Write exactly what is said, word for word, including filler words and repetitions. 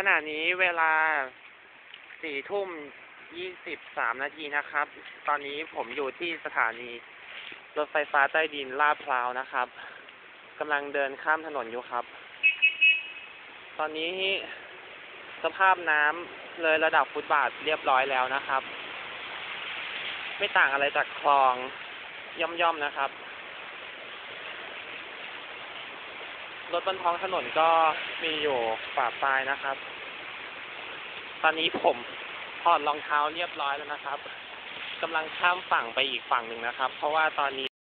ขณะนี้เวลาสี่ทุ่มยี่สิบสามนาทีนะครับตอนนี้ผมอยู่ที่สถานีรถไฟฟ้าใต้ดินลาดพร้าวนะครับกำลังเดินข้ามถนนอยู่ครับตอนนี้สภาพน้ำเลยระดับฟุตบาทเรียบร้อยแล้วนะครับไม่ต่างอะไรจากคลองย่อมๆนะครับรถบนท้องถนนก็มีอยู่ป่าปลายนะครับตอนนี้ผมถอดรองเท้าเรียบร้อยแล้วนะครับกำลังข้ามฝั่งไปอีกฝั่งหนึ่งนะครับเพราะว่าตอนนี้